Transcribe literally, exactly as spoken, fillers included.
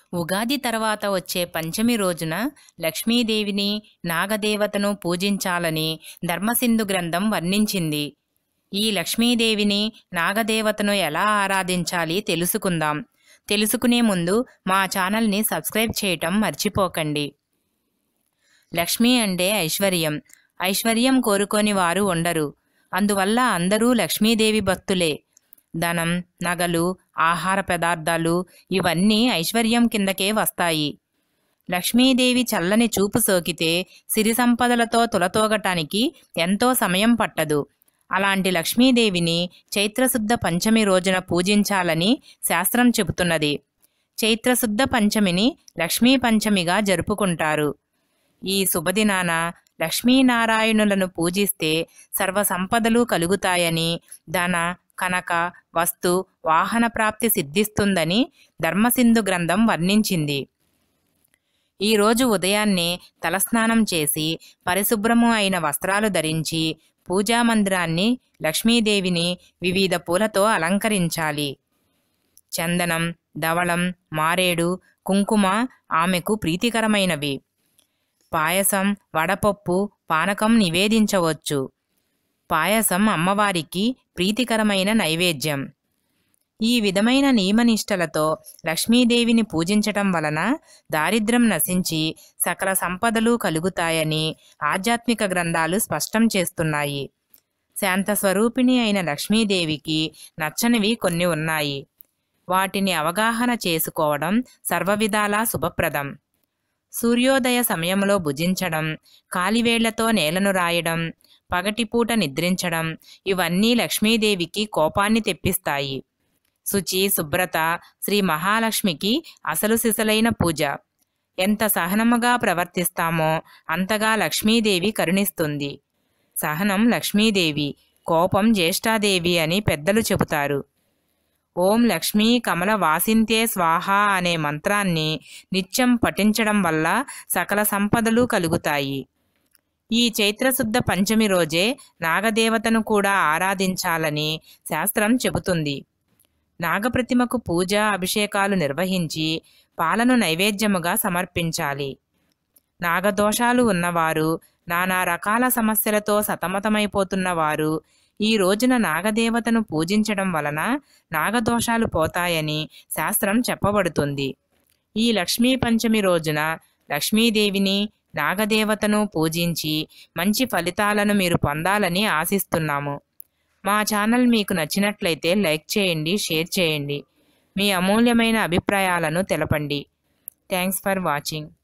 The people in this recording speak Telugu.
ఉగాది తర్వాత వచ్చే పంచమి రోజున లక్ష్మీదేవిని నాగదేవతను పూజించాలని ధర్మసింధు గ్రంథం వర్ణించింది. ఈ లక్ష్మీదేవిని నాగదేవతను ఎలా ఆరాధించాలి తెలుసుకుందాం. తెలుసుకునే ముందు మా ఛానల్ని సబ్స్క్రైబ్ చేయటం మర్చిపోకండి. లక్ష్మి అంటే ఐశ్వర్యం. ఐశ్వర్యం కోరుకొని వారు ఉండరు. అందువల్ల అందరూ లక్ష్మీదేవి భక్తులే. ధనం, నగలు, ఆహార పదార్థాలు ఇవన్నీ ఐశ్వర్యం కిందకే వస్తాయి. లక్ష్మీదేవి చల్లని చూపు సోకితే సిరి సంపదలతో తులతోగటానికి ఎంతో సమయం పట్టదు. అలాంటి లక్ష్మీదేవిని చైత్రశుద్ధ పంచమి రోజున పూజించాలని శాస్త్రం చెబుతున్నది. చైత్రశుద్ధ పంచమిని లక్ష్మీ పంచమిగా జరుపుకుంటారు. ఈ శుభదినాన లక్ష్మీనారాయణులను పూజిస్తే సర్వ సంపదలు కలుగుతాయని, ధన, కనక, వస్తు, వాహన ప్రాప్తి సిద్ధిస్తుందని ధర్మసింధు గ్రంథం వర్ణించింది. ఈరోజు ఉదయాన్నే తలస్నానం చేసి పరిశుభ్రము అయిన వస్త్రాలు ధరించి పూజామందిరాన్ని, లక్ష్మీదేవిని వివిధ పూలతో అలంకరించాలి. చందనం, ధవళం, మారేడు, కుంకుమ ఆమెకు ప్రీతికరమైనవి. పాయసం, వడపప్పు, పానకం నివేదించవచ్చు. పాయసం అమ్మవారికి ప్రీతికరమైన నైవేద్యం. ఈ విధమైన నియమనిష్టలతో లక్ష్మీదేవిని పూజించటం వలన దారిద్ర్యం నశించి సకల సంపదలు కలుగుతాయని ఆధ్యాత్మిక గ్రంథాలు స్పష్టం చేస్తున్నాయి. శాంతస్వరూపిణి అయిన లక్ష్మీదేవికి నచ్చనివి కొన్ని ఉన్నాయి. వాటిని అవగాహన చేసుకోవడం సర్వవిధాలా శుభప్రదం. సూర్యోదయ సమయంలో భుజించడం, కాలివేళ్లతో నేలను రాయడం, పగటిపూట నిద్రించడం ఇవన్నీ లక్ష్మీదేవికి కోపాన్ని తెప్పిస్తాయి. శుచి, శుభ్రత శ్రీ మహాలక్ష్మికి అసలు సిసలైన పూజ. ఎంత సహనముగా ప్రవర్తిస్తామో అంతగా లక్ష్మీదేవి కరుణిస్తుంది. సహనం లక్ష్మీదేవి, కోపం జ్యేష్ఠాదేవి అని పెద్దలు చెబుతారు. ఓం లక్ష్మీ కమల వాసింతే స్వాహ అనే మంత్రాన్ని నిత్యం పఠించడం వల్ల సకల సంపదలు కలుగుతాయి. ఈ చైత్రశుద్ధ పంచమి రోజే నాగదేవతను కూడా ఆరాధించాలని శాస్త్రం చెబుతుంది. నాగప్రతిమకు పూజ, అభిషేకాలు నిర్వహించి పాలను నైవేద్యముగా సమర్పించాలి. నాగదోషాలు ఉన్నవారు, నానా రకాల సమస్యలతో సతమతమైపోతున్నవారు ఈ రోజున నాగదేవతను పూజించడం వలన నాగదోషాలు పోతాయని శాస్త్రం చెప్పబడుతుంది. ఈ లక్ష్మీ పంచమి రోజున లక్ష్మీదేవిని, నాగదేవతను పూజించి మంచి ఫలితాలను మీరు పొందాలని ఆశిస్తున్నాము. మా ఛానల్ మీకు నచ్చినట్లయితే లైక్ చేయండి, షేర్ చేయండి. మీ అమూల్యమైన అభిప్రాయాలను తెలపండి. Thanks for watching.